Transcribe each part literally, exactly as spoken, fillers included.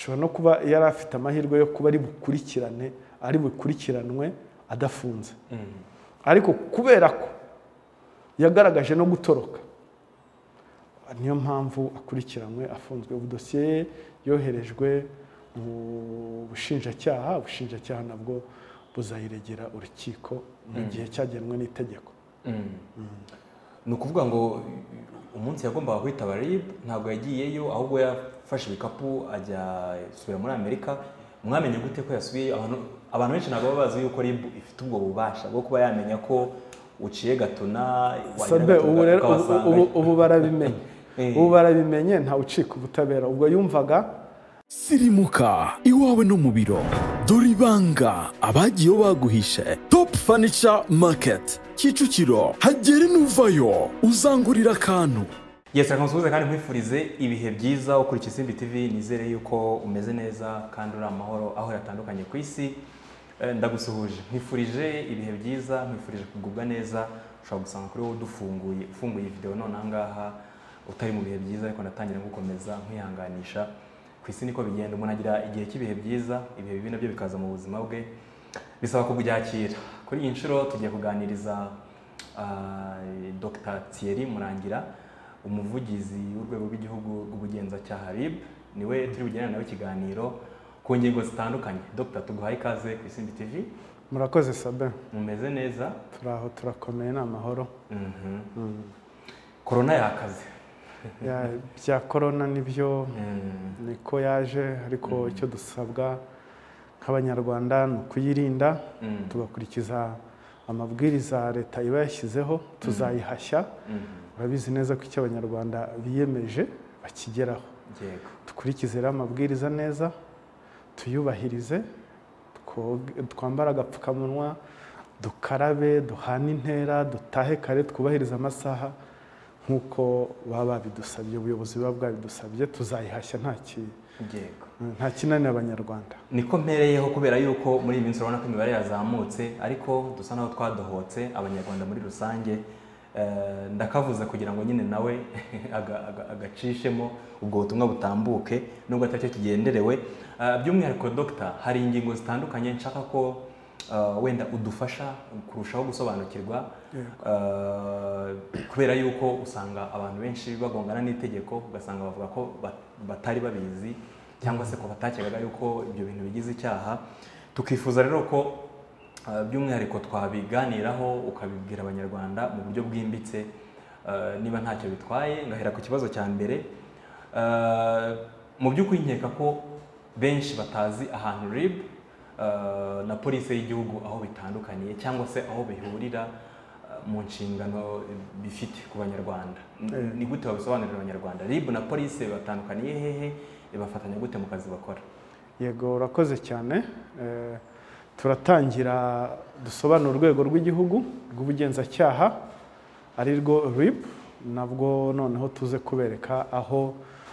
ashobora no kuba yari afite amahirwe yo kuba ari bukurikirane ari bukurikiranwe adafunze ariko kubera ko yagaragaje no gutoroka niyo mpamvu akurikiranwe afunzwe. Ubu dosiye ye yoherejwe mu bushinjacyaha ubushinjacyaha nabwo buzayiregera urukiko mu gihe cyagenwe n'itegeko. Ni ukuvuga ngo umunsi yagombaga kwitaba R I B ntabwo yagiyeyo ahubwo yafashe ibikapu ajya subira muri Amerika. Mwamenye gute ko yasubiye? Abantu abantu benshi ntabwo babazi yuko R I B ifite ubwo bubasha bwo kuba yamenya ko uciye gatuna ubu barabimenye ubu barabimenye nta ucika ubutabera. Ubwo yumvaga sirimuka iwawe no mu biro dore ibanga abagiye baguhishe. Top Furniture Market Kicukiro, hagere nuvayo uzangurira akantu. Yes, akansubize kandi nkwifurize ibihe byiza ukuri Isimbi T V. Nizere yuko umeze neza kandi uri amahoro aho yatandukanye ku isi. Ndagusuhuje, nkwifurije ibihe byiza, nkwifurije kugubwa neza. Ushobora gusanga kuri wowe dufunguye ufunguye video none angaha utari mu bihe byiza, ariko natangira gukomeza nkwihanganisha. Ku isi niko bigenda, umuntu agira igihe cy'ibihe byiza, ibihe bibi nabyo bikaza mu buzima bwe, bisaba kubyakira. Kuri iyi nshuro tugiye kuganiriza Dr Thierry Murangira, umuvugizi w'urwego rw'igihugu rw'ubugenzacyaha R I B. Niwe turi bugenana nawe ikiganiro ku ngingo zitandukanye. Dr tuguhaye ikaze ku Isimbi T V. Murakoze Sabe. Mumeze neza? Turaho turakomeye n'amahoro. Corona yakaze. Ya bya corona nibyo niko yaje, ariko icyo dusabwa nk'Abanyarwanda ni ukuyirinda tugakurikiza amabwiriza leta iba yashyizeho, tuzayihashya. Urabizi neza ko icyo Abanyarwanda biyemeje bakigeraho. Dukurikize rero amabwiriza neza, tuyubahirize, twambara agapfukamunwa, dukarabe, duhana intera, dutahe kare, twubahiriza amasaha nkuko baba babidusabye, ubuyobozi buba bwabidusabye. Tuzayihashya nta kintu nta kinanira Abanyarwanda. Niko mpereyeho kubera yuko muri iyi minsi urabona ko imibare yazamutse, ariko dusa naho twadohotse Abanyarwanda muri rusange. Ndakavuza kugira ngo nyine nawe agacishemo ubwo butumwa butambuke nubwo atacyo kigenderewe. By'umwihariko Dr, hari ingingo zitandukanye nshaka ko wenda udufasha kurushaho gusobanukirwa, kubera yuko usanga abantu benshi bagongana n'itegeko, ugasanga bavuga ko batari babizi cyangwa se ko batakekaga yuko ibyo bintu bigize icyaha. Tukifuza rero ko by'umwihariko twabiganiraho ukabibwira Abanyarwanda mu buryo bwimbitse, niba ntacyo bitwaye. Ngahera ku kibazo cya mbere. Mu by'ukuri nkeka ko benshi batazi ahantu R I B na polisi y'igihugu aho bitandukaniye cyangwa se aho bihurira mu nshingano bifite ku Banyarwanda. Ni gute babisobanurira Abanyarwanda? R I B na polisi batandukaniye hehe? Bafatanya gute mu kazi bakora? Yego, urakoze cyane. Turatangira dusobanura urwego rw'igihugu rw'ubugenzacyaha ari rwo R I B, nabwo noneho tuze kubereka aho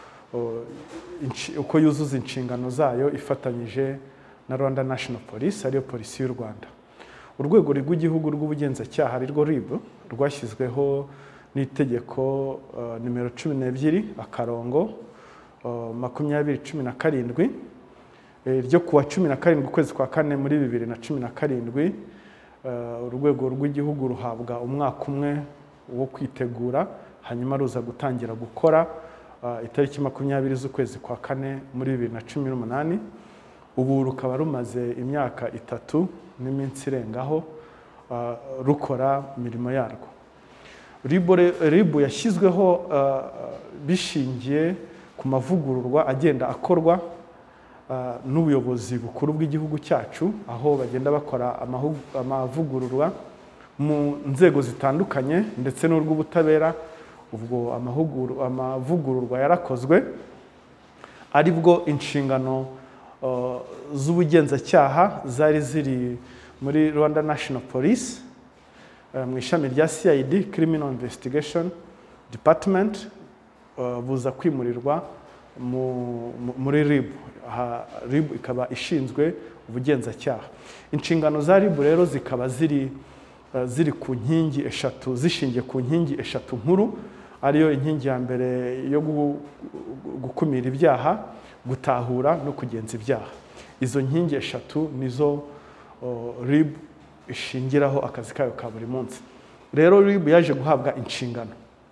uko yuzuza inshingano zayo ifatanyije na Rwanda National Police, ariyo polisi y'u Rwanda. Urwego rw'igihugu rw'ubugenzacyaha ari rwo R I B rwashyizweho n'itegeko nimero cumi n'ebyiri akarongo makumyabiri cumi na karindwi ryo kuwa cumi na karindwi ukwezi kwa kane muri bibiri na cumi na karindwi. Urwego rw'igihugu ruhabwa umwaka umwe wo kwitegura, hanyuma ruza gutangira gukora itariki makumyabiri z'ukwezi kwa kane muri bibiri na cumi n'umunani. Ubu rukaba rumaze imyaka itatu n'iminsi irengaho rukora imirimo yarwo. R I B yashyizweho bishingiye ku mavugururwa agenda akorwa n'ubuyobozi bukuru bw'igihugu cyacu, aho bagenda bakora amavugururwa mu nzego zitandukanye ndetse n'urw'ubutabera. Ubwo amavugururwa yarakozwe, ari bwo inshingano z'ubugenzacyaha zari ziri muri Rwanda National Police mu ishami rya C I D, Criminal Investigation Department, buza kwimurirwa muri R I B. R I B ikaba ishinzwe ubugenzacyaha. Inshingano za R I B rero zikaba ziri ziri ku nkingi eshatu, zishingiye ku nkingi eshatu nkuru, ariyo inkingi ya mbere yo gukumira ibyaha gutahura no kugenza ibyaha. Izo nkingi eshatu nizo R I B ishingiraho akazi kayo ka buri munsi. Rero R I B yaje guhabwa inshingano,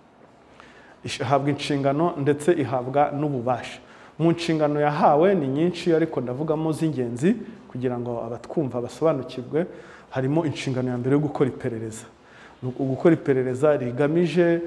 ihabwa inshingano ndetse ihabwa n'ububasha. Mu nshingano yahawe ni nyinshi, ariko ndavugamo z'ingenzi kugira ngo abatwumva basobanukirwe. Harimo inshingano ya mbere yo gukora iperereza. Gukora iperereza rigamije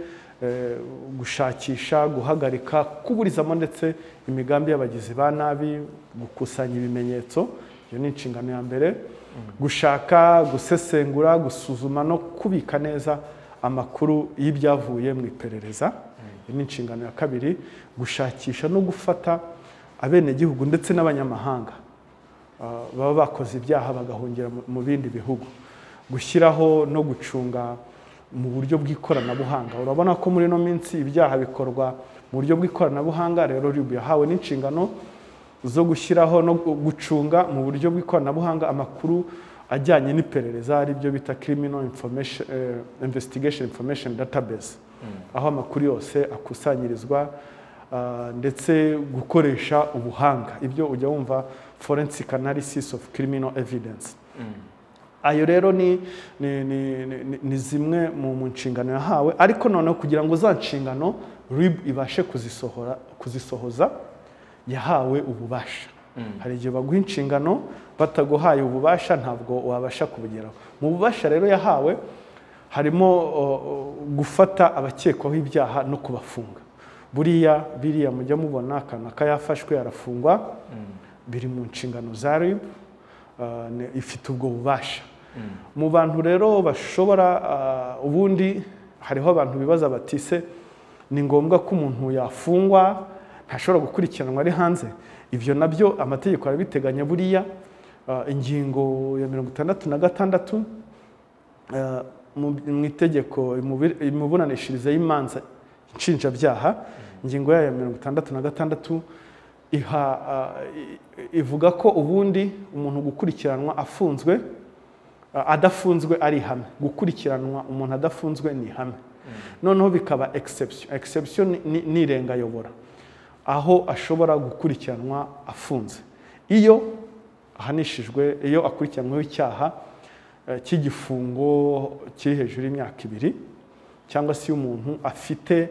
gushakisha, guhagarika, kuburizamo ndetse imigambi y'abagizi ba nabi, gukusanya ibimenyetso. Iyo ni inshingano ya mbere. Gushaka, gusesengura, gusuzuma no kubika neza amakuru y'ibyavuye mu iperereza. Iyo ni inshingano ya kabiri. Gushakisha no gufata abenegihugu ndetse n'abanyamahanga baba bakoze ibyaha bagahungira mu bindi bihugu. Gushyiraho no gucunga mu buryo bw'ikoranabuhanga. Urabona ko muri no minsi ibyaha bikorwa mu buryo bw'ikoranabuhanga. Rero R I B yahawe n'inshingano zo gushyiraho no gucunga mu buryo bw'ikoranabuhanga amakuru ajyanye n'iperereza, ari byo bita criminal information uh, investigation information database, aho amakuru yose akusanyirizwa, uh, ndetse gukoresha ubuhanga, ibyo ujya wumva forensic analysis of criminal evidence. Mm. Ayo rero ni, ni, ni, ni, ni zimwe mu nshingano yahawe, ariko noneho kugira ngo za nshingano R I B ibashe kuzisohora kuzisohoza yahawe ububasha. Mm. Hari igihe baguha inshingano bataguhaye ububasha ntabwo wabasha kubugeraho. Mu bubasha rero yahawe harimo uh, gufata abakekwaho ibyaha no kubafunga. Buriya biriya mujya mubona akana ka yafashwe arafungwa. Mm. Biri mu nshingano za R I B, uh, ifite ubwo bubasha. Mm. Mu bantu rero bashobora uh, ubundi hariho abantu bibaza bati se ni ngombwa ko umuntu yafungwa ntashobora gukurikiranwa ari hanze? Ibyo nabyo amategeko arabiteganya. Buriya uh, ingingo ya mirongo itandatu na gatandatu uh, mu itegeko imiburanishirize y'imanza nshinjabyaha, ingingo ya mirongo itandatu na gatandatu iha uh, ivuga ko ubundi umuntu gukurikiranwa afunzwe uh, adafunzwe ari ihame. Gukurikiranwa umuntu adafunzwe ni ihame. Mm. Noneho bikaba exception. Exception ni, ni irengayobora, aho ashobora gukurikiranwa afunze iyo ahanishijwe, iyo akurikiranweho icyaha uh, cy'igifungo kiri hejuru y'imyaka ibiri, cyangwa se umuntu afite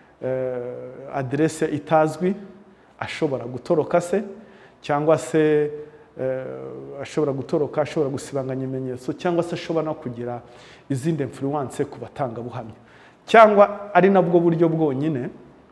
uh, adresse itazwi, ashobora gutoroka se, cyangwa se uh, ashobora gutoroka, ashobora gusibanganya ibimenyetso, cyangwa se ashobora no kugira izindi influence ku batangabuhamya, cyangwa ari nabwo buryo bwonyine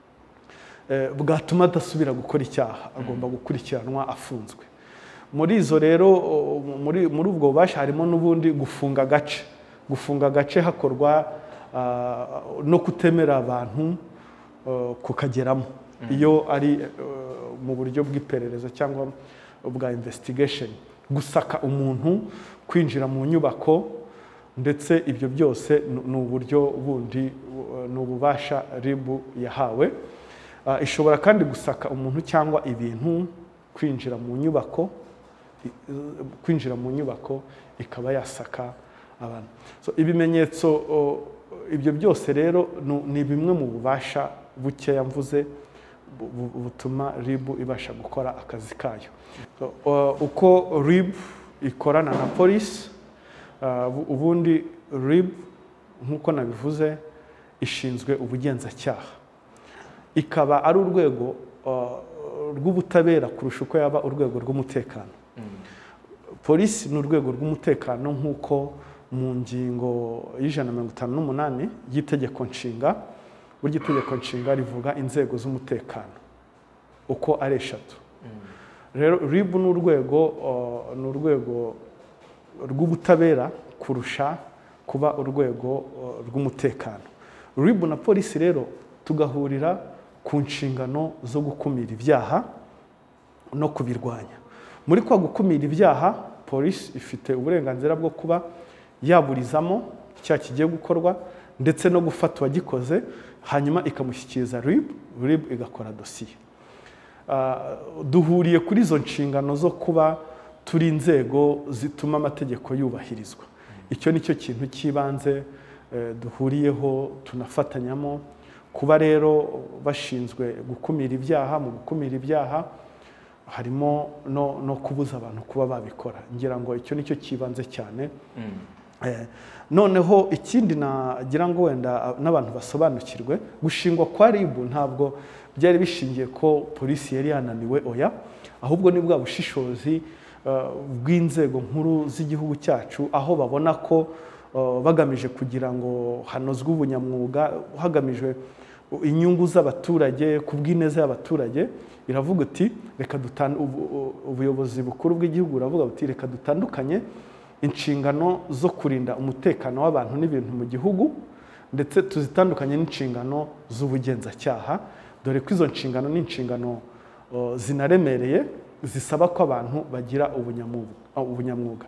uh, bwatuma adasubira gukora icyaha, agomba gukurikiranwa afunzwe. Muri izo rero muri muri ubwo bubasha harimo n'ubundi gufunga gace. Gufunga gace hakorwa uh, no kutemera abantu uh, kukageramo. Mm. Iyo ari uh, mu buryo bw'iperereza cyangwa bwa investigation, gusaka umuntu, kwinjira mu nyubako, ndetse ibyo byose ni uburyo bundi, ni ububasha R I B yahawe. Uh, ishobora kandi gusaka umuntu cyangwa ibintu, kwinjira mu nyubako, kwinjira mu nyubako ikaba yasaka abantu. So ibimenyetso uh, ibyo byose rero ni bimwe mu bubasha bukeya mvuze butuma R I B ibasha gukora akazi kayo. So, uh, uko R I B ikorana na polisi, uh, ubundi R I B nk'uko nabivuze ishinzwe ubugenzacyaha, ikaba ari urwego uh, rw'ubutabera kurusha uko yaba urwego rw'umutekano. Mm. Polisi ni urwego rw'umutekano nk'uko mu ngingo y'ijana na mirongo itanu n'umunani y'itegeko nshinga, burya itegeko nshinga rivuga inzego z'umutekano uko ari eshatu. Mm. Rero R I B ni urwego uh, ni urwego rw'ubutabera kurusha kuba urwego uh, rw'umutekano. R I B na polisi rero tugahurira ku nshingano zo gukumira ibyaha no kubirwanya. Muri kwa gukumira ibyaha, polisi ifite uburenganzira bwo kuba yaburizamo icyaha kigiye gukorwa, ndetse no gufata uwagikoze hanyuma ikamushyikiriza R I B, R I B igakora dosiye. Uh, duhuriye kuri izo nshingano zo kuba turi inzego zituma amategeko yubahirizwa. Icyo nicyo kintu cy'ibanze uh, duhuriyeho, tunafatanyamo. Kuba rero bashinzwe gukumira ibyaha, mu gukumira ibyaha harimo no, no kubuza abantu kuba babikora. Ngira ngo icyo nicyo kibanze cyane. Eh, noneho ikindi nagira ngo wenda n'abantu basobanukirwe, gushingwa kwa R I B ntabwo byari bishingiye ko polisi yari yananiwe, oya, ahubwo ni bwa bushishozi uh, bw'inzego nkuru z'igihugu cyacu, aho babona ko uh, bagamije kugira ngo hanozwe ubunyamwuga, hagamijwe inyungu z'abaturage, ku bw'ineza y'abaturage, iravuga iti reka dutandukanye, ubuyobozi bukuru bw'igihugu uravuga buti reka dutandukanye inshingano zo kurinda umutekano w'abantu n'ibintu mu gihugu, ndetse tuzitandukanye n'inshingano z'ubugenzacyaha, dore ko izo nshingano ni inshingano uh, zinaremereye, zisaba ko abantu bagira ubunyamwuga.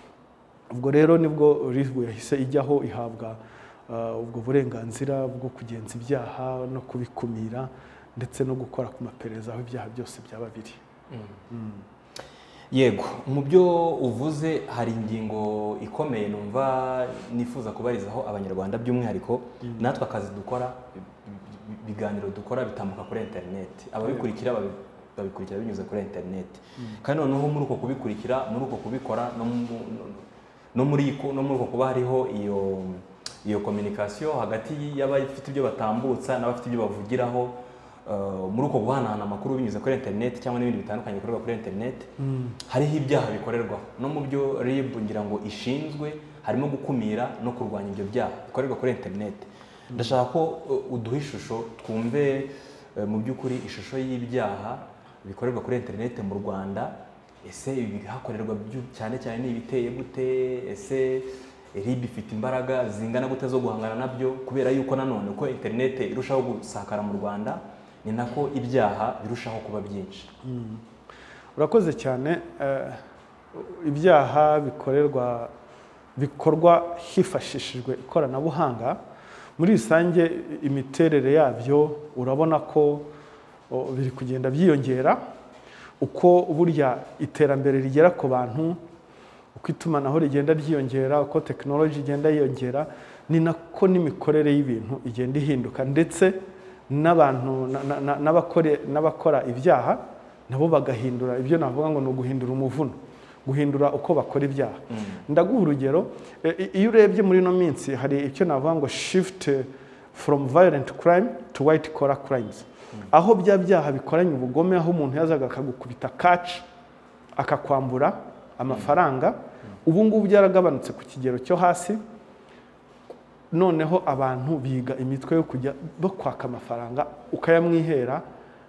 Ubwo rero nibwo R I B yahise ijyaho ihabwa uh, ubwo burenganzira bwo kugenza ibyaha no kubikumira, ndetse no gukora ku maperereza aho ibyaha byose byaba biri. Mm. Mm. Yego, mu byo uvuze hari ingingo ikomeye numva nifuza kubarizaho Abanyarwanda by'umwihariko. Mm. Natwe akazi dukora, ibiganiro dukora bitambuka kuri internet, ababikurikira babikurikira binyuze kuri internet. Mm. Kandi noneho muri uko kubikurikira, muri uko kubikora no no muri no muri uko kuba hariho iyo iyo communication hagati y'abafite ibyo batambutsa n'abafite ibyo bavugiraho, uh, muri uko guhanahana amakuru binyuze kuri internet cyangwa n'ibindi bitandukanye bikorerwa kuri internet. Mm. hariho ibyaha bikorerwa no mu byo R I B ngira ngo ishinzwe harimo gukumira no kurwanya ibyo byaha bikorerwa kuri internet. Mm. Ndashaka ko uh, uduha ishusho twumve uh, mu by'ukuri ishusho y'ibyaha bikorerwa kuri internet mu Rwanda. Ese ibi hakorerwa cyane cyane ni ibiteye gute? Ese R I B ifite imbaraga zingana gute zo guhangana nabyo, kubera yuko nanone uko internet irushaho gusakara mu Rwanda ni nako ibyaha birushaho kuba byinshi. Mm. Urakoze cyane. Uh, ibyaha bikorerwa bikorwa hifashishijwe ikoranabuhanga, muri rusange imiterere yabyo urabona ko oh, biri kugenda byiyongera uko burya iterambere rigera ku bantu, uko itumanaho rigenda ryiyongera, uko tekinoloji igenda yiyongera, ni nako n'imikorere y'ibintu igenda ihinduka, ndetse n'abantu n'abakora ibyaha nabo bagahindura. Ibyo navuga ngo ni uguhindura umuvuno, guhindura uko bakora ibyaha. Mm. Ndaguha urugero, iyo urebye muri no minsi hari icyo navuga ngo shift from violent crime to white collar crimes. Mm. Aho bya byaha bikoranye ubugome, aho umuntu yazaga akagukubita catch akakwambura amafaranga. Mm. Ubu ngubu byaragabanutse ku kigero cyo hasi, noneho abantu biga imitwe yo kujya bakwaka amafaranga ukayamwihera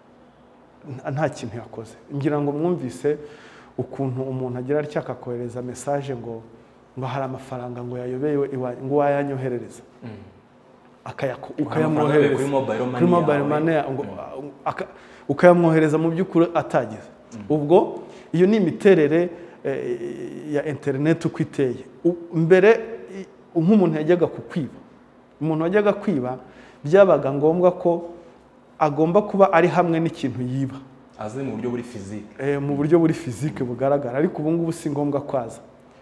nta kintu yakoze. Ngira ngo mwumvise ukuntu umuntu agira atya akakohereza message ngo ngo hari amafaranga ngo yayobewe ngo wayanyoherereza. Mm. ukayamwohereza kuri mobile money ngo ukayamwohereza mu by'ukuri atagize. Mm. Ubwo iyo ni imiterere ya internet uko iteye. Mbere nk'umuntu yajyaga kukwiba, umuntu wajyaga kwiba byabaga ngombwa ko agomba kuba ari hamwe n'ikintu yiba, aze mu buryo buri physique, eh mu buryo buri physique bugaragara. Ariko ubu ngubu si ngombwa kwaza,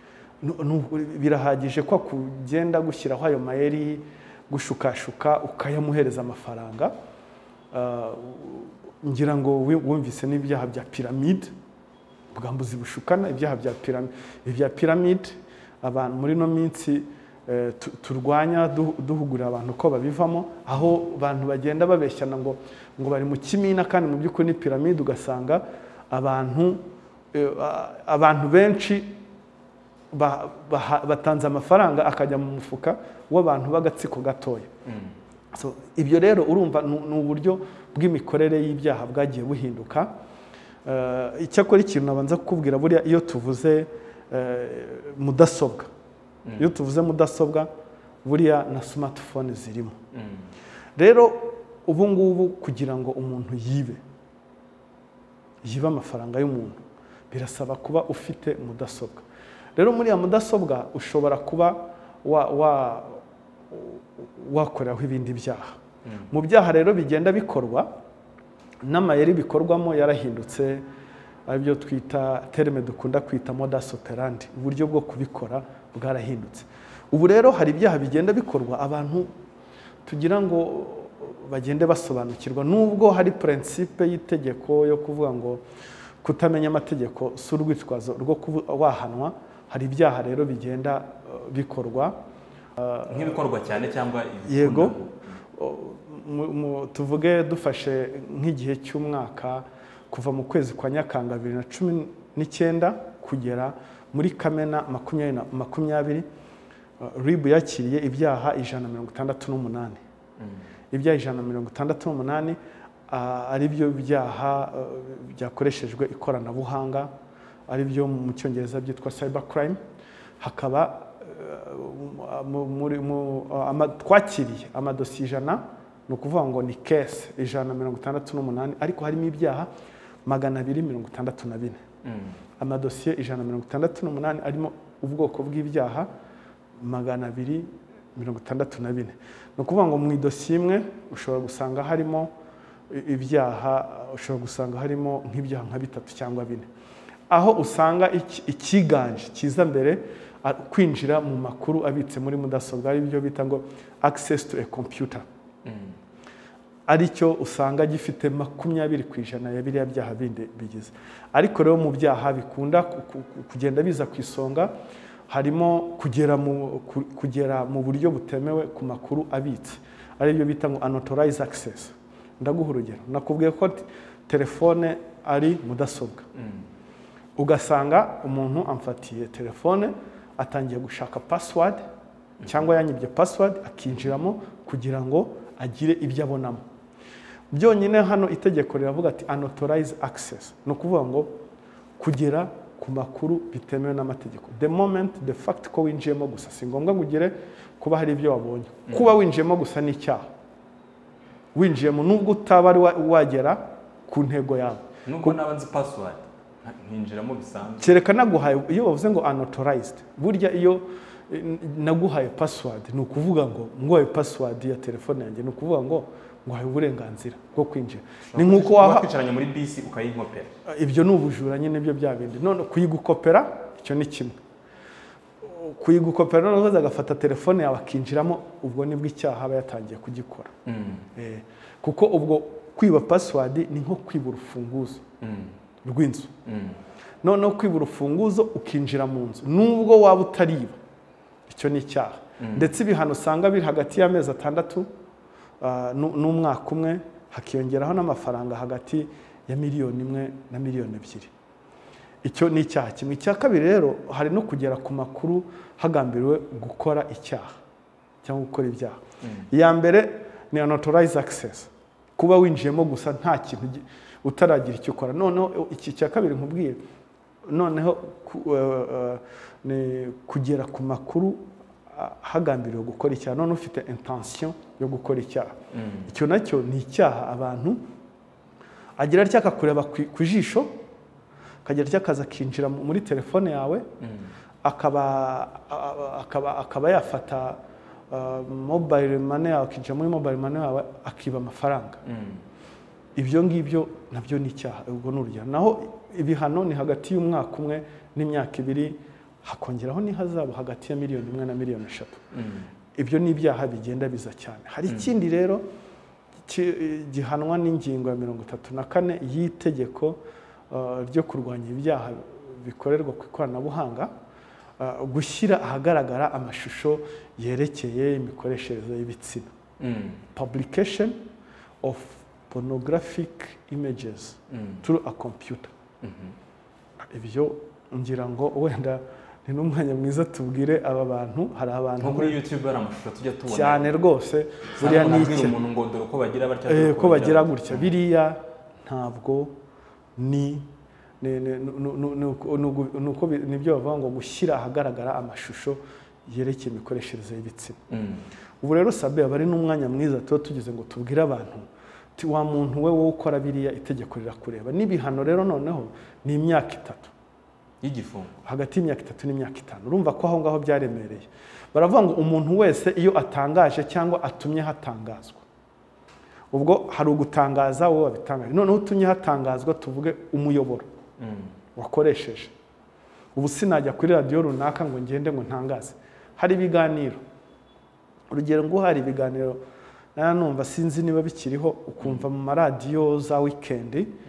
birahagije ko kugenda gushyiraho ayo mayeri, gushukashuka ukayamuhereza amafaranga. Uh, ngira ngo wumvise n'ibyaha bya pyramide, bwambuzi bushukana, ibyaha bya pyramide, ibya pyramide abantu muri no minsi eh, turwanya duhugura abantu ko babivamo, aho abantu bagenda babeshyana ngo ngo bari mu kimina, kandi mu by'ukuri ni pyramide. Ugasanga abantu eh, abantu benshi ba, ba, batanze amafaranga akajya mu mufuka w'abantu b'agatsiko gatoya. Mm. So ibyo rero urumva ni uburyo bw'imikorere y'ibyaha bwagiye buhinduka. Uh, icyakora ikintu nabanza kukubwira, buriya iyo tuvuze uh, mudasobwa, mm. iyo tuvuze mudasobwa buriya na smartphone zirimo. Mm. Rero ubu ngubu kugira ngo umuntu yibe yiba amafaranga y'umuntu birasaba kuba ufite mudasobwa. Rero muri ya mudasobwa ushobora kuba wa, wa wakoreraho ibindi byaha. Mm. Mu byaha rero bigenda bikorwa n'amayeri bikorwamo yarahindutse, aribyo twita terme dukunda kwita modus operandi, uburyo bwo kubikora bwarahindutse. Ubu rero hari ibyaha bigenda bikorwa abantu tugira ngo bagende basobanukirwa, nubwo hari principe y'itegeko yo kuvuga ngo kutamenya amategeko si urwitwazo rwo kuba wahanwa. Hari ibyaha rero bigenda bikorwa nk'ibikorwa cyane cyangwa yego tuvuge dufashe nk'igihe cy'umwaka kuva mu kwezi kwa Nyakanga bibiri na cumi n'icyenda kugera muri Kamena makumyabiri ribu yakiriye ibyaha ijana na mirongo itandatu n'umunani. Ibyaha ijana na mirongo itandatu n'umunani ari byo byaha byakoreshejwe ikoranabuhanga, ari byo mu cyongereza byitwa cyber crime. Hakaba twakiriye amadosiye ijana, ni ukuvuga ngo ni case ijana na mirongo itandatu n'umunani, ariko harimo ibyaha magana abiri mirongo itandatu na bine. Amadosiye ijana na mirongo itandatu n'umunani arimo ubwoko bw'ibyaha magana abiri mirongo itandatu na bine. Ni ukuvuga ngo mu idosiye imwe ushobora gusanga harimo ibyaha, ushobora gusanga harimo nk'ibyaha nka bitatu cyangwa bine, aho usanga ikiganje kiza mbere kwinjira mu makuru abitse muri mudasobwa, ari byo bita ngo access to a computer. Aricyo usanga gifite makumyabiri ku ijana ya biriya byaha bindi bigize. Ariko rero mu byaha bikunda kugenda biza ku isonga harimo kugera mu kugera mu buryo butemewe ku makuru abitse, ari byo bita ngo unauthorized access. Ndaguha urugero, nakubwiye ko telefone ari mudasobwa, ugasanga umuntu amfatiye telefone atangiye gushaka password cyangwa yanyibye password akinjiramo kugira ngo agire ibyo abonamo. Byonyine hano itegeko riravuga ati unauthorized access, no kuvuga ngo kugera ku makuru bitemewe n'amategeko. The moment the fact ko winjiyemo gusa, si ngombwa ngo ugire kuba hari ibyo wabonye. Kuba winjiyemo gusa ni icyaha. Winjiyemo nubwo utaba ari wagera ku ntego yawe. Nubwo nabanze password nkinjiramo bisanzwe. Kereka naguhaye, iyo bavuze ngo unauthorized, burya iyo naguhaye password ni ukuvuga ngo nguhaye password ya telefone yanjye, ni ukuvuga ngo nguhaye uburenganzira bwo kwinjira. Ni nkuko wakwicaranye muri bisi ukayinkopera. Ibyo ni ubujura nyine, byo bya bindi. None kuyigukopera icyo ni kimwe. Kuyigukopera none agafata telefone yawe akinjiramo, ubwo nibwo icyaha aba yatangiye kugikora. Eh, kuko ubwo kwiba password ni nko kwiba urufunguzo rw'inzu. None kwiba urufunguzo ukinjira mu nzu nubwo waba utariba, icyo ni icyaha. Ndetse ibihano usanga biri hagati y'amezi atandatu n'umwaka umwe, hakiyongeraho n'amafaranga hagati ya miliyoni imwe na miliyoni ebyiri. Icyo ni icyaha kimwe. Icya kabiri rero hari no kugera ku makuru hagambiriwe gukora icyaha cyangwa gukora ibyaha. Iya mbere ni unauthorized access, kuba winjiyemo gusa nta kintu utaragira icyo ukora. Noneho iki cya kabiri nkubwiye, noneho ni kugera ku makuru hagambiriwe gukora icyaha, none ufite intention yo gukora icyaha. Icyo nacyo ni icyaha. Abantu agira atya akakureba ku jisho, akagira atya akaza akinjira muri telefone yawe, akaba akaba akaba yafata mobile money yawe, akinjira muri mobile money yawe akiba amafaranga. Ibyo ngibyo nabyo ni icyaha. Ubwo ni urugero. Naho ibihano ni hagati y'umwaka umwe n'imyaka ibiri, hakongeraho n'ihazabu hagati ya miliyoni imwe na miliyoni eshatu. Ibyo ni ibyaha bigenda biza cyane. Hari ikindi rero gihanwa n'ingingo ya mirongo itatu na kane y'itegeko ryo kurwanya ibyaha bikorerwa ku ikoranabuhanga, gushyira ahagaragara amashusho yerekeye imikoreshereze y'ibitsina. Publication of pornographic images through a computer. Ibyo ngira ngo wenda ni n'umwanya mwiza tubwire aba bantu. Hari abantu kuri YouTube hari amashusho tujya tubona cyane rwose, buriya ni iki umuntu ngo dore uko bagira batya ko bagira gutya. Biriya ntabwo ni nuko nibyo bavuga ngo gushyira ahagaragara amashusho yerekeye imikoreshereze y'ibitsina. Ubu rero sabe bari n'umwanya mwiza tuba tugize ngo tubwire abantu wa muntu we wowe ukora biriya itegeko rirakureba. N'ibihano rero noneho ni imyaka itatu y'igifungo, hagati y'imyaka itatu n'imyaka itanu. Urumva ko aho ngaho byaremereye. Baravuga ngo umuntu wese iyo atangaje cyangwa atumye hatangazwa, ubwo hari ugutangaza wowe wabitangaje, noneho utumye hatangazwa tuvuge umuyoboro wakoresheje. Ubu sinajya kuri radio runaka ngo ngende ngo ntangaze. Hari ibiganiro, urugero ngo hari ibiganiro numva sinzi niba bikiriho, ukumva mu maradiyo za weekend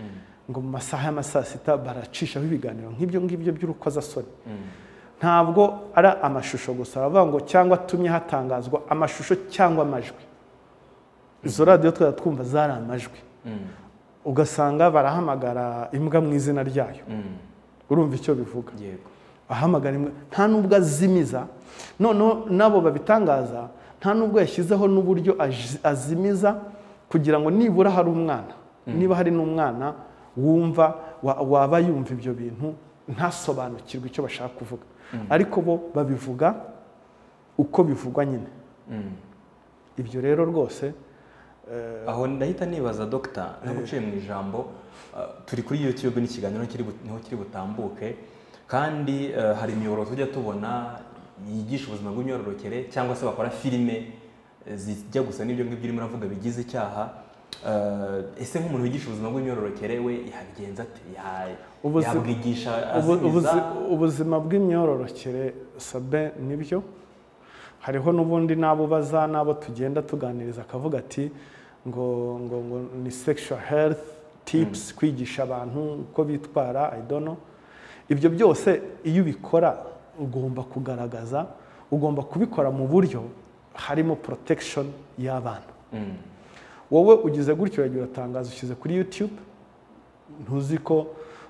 ngo mu masaha y'amasaa sita baracishaho ibiganiro nk'ibyo ngibyo by'urukozasoni ntabwo ari amashusho gusa bavuga ngo cyangwa atumye hatangazwa amashusho cyangwa amajwi izo radiyo twari twumva zari amajwi ugasanga barahamagara imbwa mu izina ryayo urumva icyo bivuga ahamagara imbwa nta nubwo azimiza noneho nabo babitangaza nta nubwo yashyizeho n'uburyo azimiza kugira ngo nibura hari umwana niba hari n'umwana wumva waba yumva ibyo bintu ntasobanukirwe icyo bashaka kuvuga ariko bo babivuga uko bivugwa nyine ibyo rero rwose aho ndahita nibaza dogita ntaguciye mu ijambo turi kuri YouTube n'ikiganiro niho kiri butambuke kandi hari imiyoboro tujya tubona yigisha ubuzima bw'imyororokere cyangwa se bakora filime zijya gusa n'ibyo ngibyo urimo uravuga bigize icyaha ese nk'umuntu wigisha ubuzima bw'imyororokere we yabigenza ate yabwigisha asubiza ubuzima bw'imyororokere sabe nibyo hariho n'ubundi nabo baza nabo tugenda tuganiriza akavuga ati ngo ngo ngo ni sexual health tips kwigisha abantu uko bitwara I don't know ibyo byose iyo ubikora ugomba kugaragaza ugomba kubikora mu buryo harimo protection y'abana wowe ugize gutyo yagira tangazo ushyize kuri YouTube ntuzi ko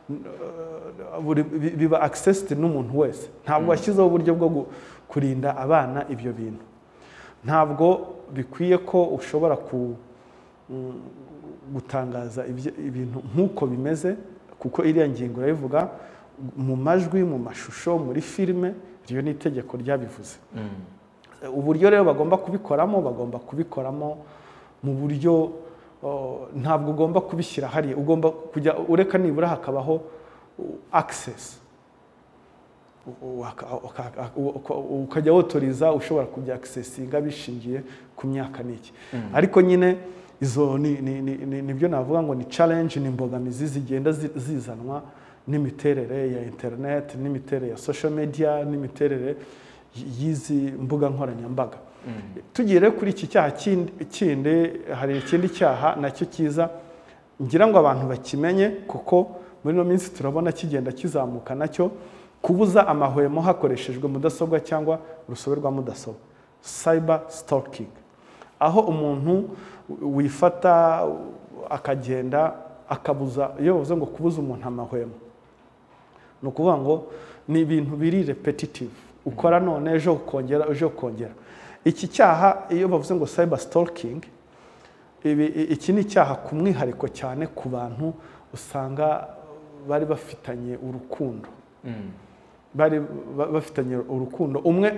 biba accessed n'umuntu wese ntabwo washyizeho uburyo bwo kurinda abana ibyo bintu ntabwo bikwiye ko ushobora gutangaza ibintu nk'uko bimeze kuko iriya ngingo irabivuga mu majwi mu mashusho muri filime iryo ni itegeko ryabivuze uburyo rero bagomba kubikoramo bagomba kubikoramo mu buryo ntabwo ugomba kubishyira hariya ugomba kujya ureka nibura hakabaho access ukajya wotoriza ushobora kujya accessinga bishingiye ku myaka n'iki ariko nyine izo nibyo navuga ngo ni challenge ni imbogamizi zigenda zizanwa n'imiterere ya internet n'imiterere ya social media n'imiterere y'izi mbuga nkoranyambaga tugire kuri iki cyaha kindi hari ikindi cyaha nacyo kiza ngira ngo abantu bakimenye kuko muri no minsi turabona kigenda kizamuka nacyo kubuza amahwemo hakoreshejwe mudasobwa cyangwa urusobe rwa mudasobwa cyber stalking aho umuntu wifata akagenda akabuza iyo bavuze ngo kubuza umuntu amahwemo ni ukuvuga ngo ni ibintu biri repetitive ukora none ejo ukongera ejo ukongera iki cyaha iyo bavuze ngo cyber stalking iki ni icyaha ku mwihariko cyane ku bantu usanga bari bafitanye urukundo bari bafitanye urukundo umwe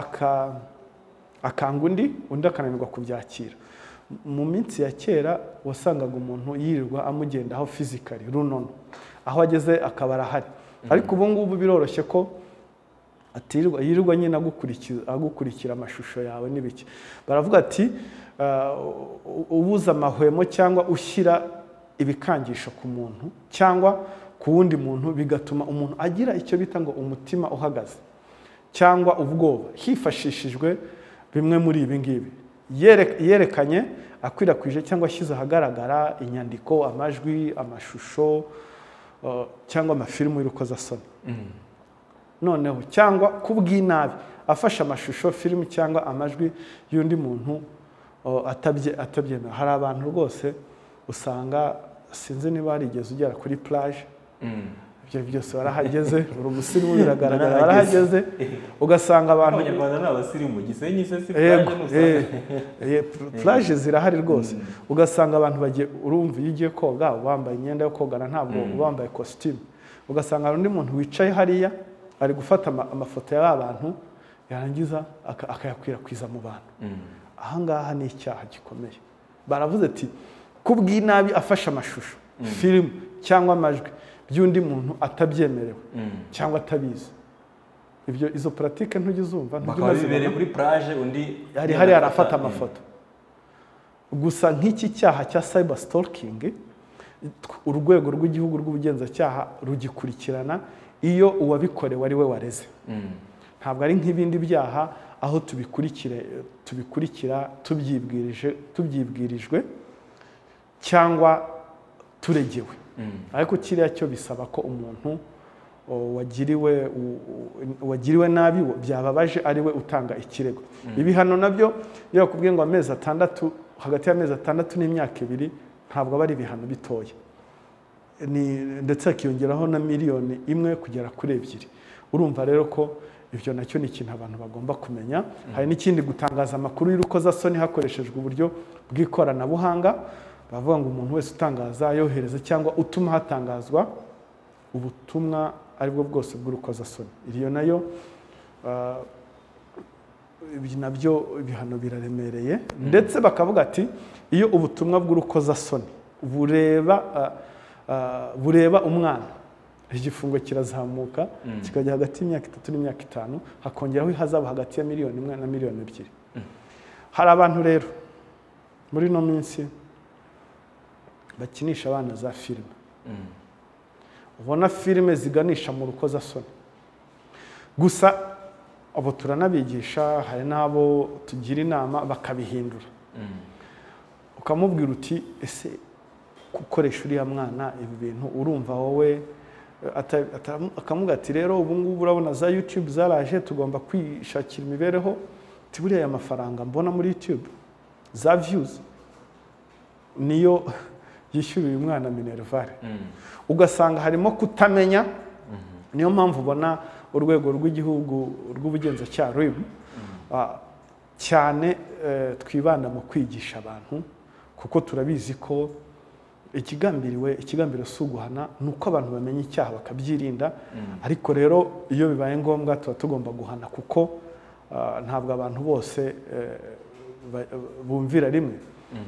akanga undi undi akananirwa kubyakira mu minsi ya kera wasangaga umuntu yirirwa amugendaho physically runono aho ageze akaba arahari ariko ubu ngubu biroroshye ko atirirwa yirirwa nyine agukurikira amashusho yawe n'ibiki baravuga ati ubuza amahwemo cyangwa ushyira ibikangisho ku muntu cyangwa ku wundi muntu bigatuma umuntu agira icyo bita ngo umutima uhagaze cyangwa ubwoba hifashishijwe bimwe muri ibi ngibi yerekanye akwirakwije cyangwa ashyize ahagaragara inyandiko amajwi amashusho cyangwa amafilmu y'urukozasoni noneho cyangwa kubw'inabi afashe amashusho filimi cyangwa amajwi y'undi muntu atabyemera hari abantu rwose usanga sinzi niba harigeze ugera kuri plage ibyo byose barahageze uri umusirimu biragaragara barahageze ugasanga abantu Abanyarwanda ni abasirimu Gisenyi se si plage n'usanga plage zirahari rwose ugasanga abantu bagiye urumva iyo ugiye koga wambaye imyenda yo kogana ntabwo wambaye costume ugasanga undi muntu wicaye hariya ari gufata amafoto y'abantu yarangiza akayakwirakwiza mu bantu aha ngaha ni icyaha gikomeye baravuze ati kubw'inabi afashe amashusho film cyangwa amajwi by'undi muntu atabyemerewe cyangwa atabizi ibyo izo pratique ntugizumva ntugimazibere kuri plage undi hari hari arafata amafoto gusa nk'iki cyaha cya cyber stalking urwego rw'igihugu rw'ubugenzacyaha rugikurikirana iyo uwabikorewe ari we wareze ntabwo ari nk'ibindi byaha aho tubikurikire tubikurikira tubyibwirije tubyibwirijwe cyangwa turegewe ariko kiriya cyo bisaba ko umuntu wagiriwe wagiriwe nabi byababaje ari we utanga ikirego. Ibihano nabyo iyo bakubwiye ngo amezi atandatu, hagati y'amezi atandatu n'imyaka ibiri, ntabwo bari ibihano bitoya, ndetse hakiyongeraho na miliyoni imwe kugera kuri ebyiri. Urumva rero ko ibyo nacyo ni ikintu abantu bagomba kumenya. Hari n'ikindi, gutangaza amakuru y'urukozasoni hakoreshejwe uburyo bw'ikoranabuhanga. Bavuga ngo umuntu wese utangaza, yohereza cyangwa utuma hatangazwa ubutumwa aribwo bwose bw'urukozasoni, iyo nayo nabyo ibihano biraremereye. Ndetse bakavuga ati iyo ubutumwa bw'urukozasoni bureba bureba umwana, igifungo kirazamuka kikajya hagati y'imyaka itatu n'imyaka itanu, hakongeraho ihazaba hagati ya miliyoni imwe na miliyoni ebyiri. Hari abantu rero muri no minsi bakinisha abana za filime, ubona filime ziganisha mu rukozasoni. Gusa abo turanabigisha, hari n'abo tugira inama bakabihindura. Ukamubwira uti ese gukoresha uriya mwana ibi bintu urumva wowe, akamubwira ati rero ubu ngubu urabona za YouTube zaraje, tugomba kwishakira imibereho. Ati buriya aya mafaranga mbona muri YouTube za views niyo yishyura uyu mwana minervare. Ugasanga harimo kutamenya. Niyo mpamvu ubona urwego rw'igihugu rw'ubugenzacyaha R I B cyane twibanda mu kwigisha abantu, kuko turabizi ko ikigambiriwe ikigambiro si uguhana, ni uko abantu bamenya icyaha bakabyirinda. Ariko rero iyo bibaye ngombwa tuba tugomba guhana, kuko ntabwo abantu bose bumvira rimwe.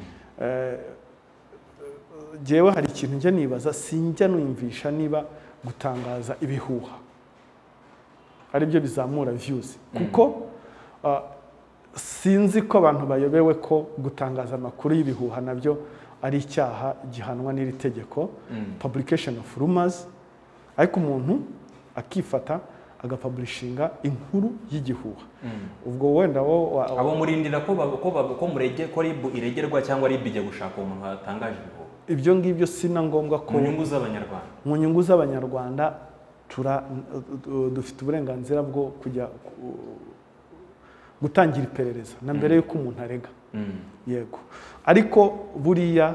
Jewe hari ikintu njya nibaza, sinjya numvisha niba gutangaza ibihuha ari byo bizamura views, kuko sinzi ko abantu bayobewe ko gutangaza amakuru y'ibihuha nabyo ari icyaha gihanwa n'iri tegeko, publication of rumors. Ariko umuntu akifata agapublishinga inkuru y'igihuha, ubwo wenda wo abo murindira ko ko murege ko R I B iregerwa cyangwa R I B ijya gushaka umuntu watangaje ibihuha. Ibyo ngibyo sina ngombwa ko mu nyungu z'Abanyarwanda, mu nyungu z'Abanyarwanda tura dufite uburenganzira bwo kujya gutangira iperereza na mbere yuko umuntu arega. Yego, ariko buriya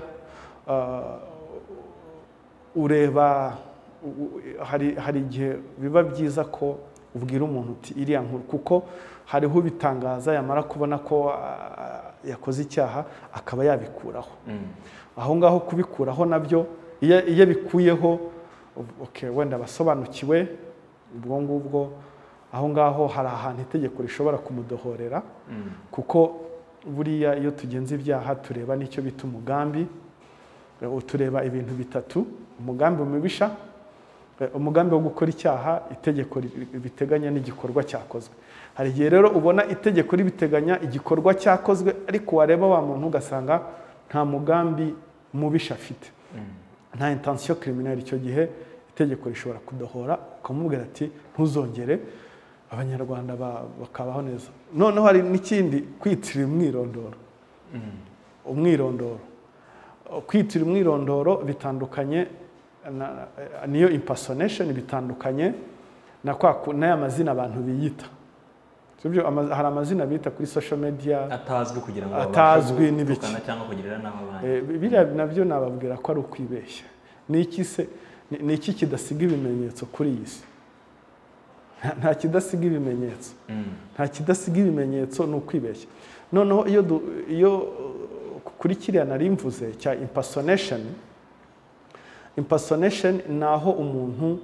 ureba, hari hari igihe biba byiza ko ubwira umuntu uti iriya nkuru, kuko hariho bitangaza yamara kubona ko yakoze icyaha akaba yabikuraho. Aho ngaho kubikuraho nabyo iyo bikuyeho, okay, wenda basobanukiwe ubwo ngubwo, aho ngaho hari ahantu itegeko rishobora kumudohorera. Kuko buriya iyo tugenza ibyaha tureba n'icyo bita umugambi. Tureba ibintu bitatu: umugambi mubisha, umugambi wo gukora icyaha, itegeko biteganya n'igikorwa cyakozwe. Hari igihe rero ubona itegeko ribiteganya igikorwa cyakozwe, ariko wareba wa muntu ugasanga nta mugambi mubisha afite, nta intention criminelle. Icyo gihe itegeko rishobora kudohora, ukamubwira ati ntuzongere, Abanyarwanda bakabaho neza. Noneho hari n'ikindi, kwitira umwirondoro. Umwirondoro, kwitira umwirondoro bitandukanye, niyo impersonation, bitandukanye na kwa n'aya mazina abantu biyita. Sibyo, hari amazina bita kuri social media atazwi kugira ngo atazwi n'ibiki cyangwa kugirira naho abandi. Biriya nabyo nababwira ko ari ukwibeshya. Ni iki se, ni iki kidasiga ibimenyetso kuri iyi si? Nta kidasiga ibimenyetso, nta kidasiga ibimenyetso, ni ukwibeshya. Noneho iyo iyo kuri kiriya nari mvuze cya impersonation, impersonation naho umuntu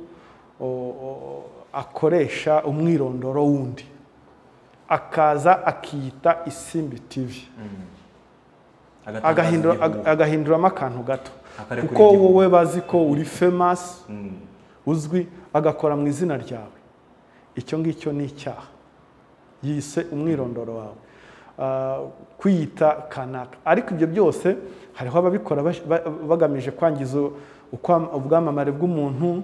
akoresha umwirondoro wundi, akaza akiyita Isimbi T V, agahinduramo akantu gato, kuko wowe bazi ko uri famous, uzwi, agakora mu izina ryawe. Icyo ngicyo ni icyaha, yise umwirondoro wawe, kwiyita kanaka. Ariko ibyo byose hariho ababikora bagamije kwangiza ubwamamare bw'umuntu,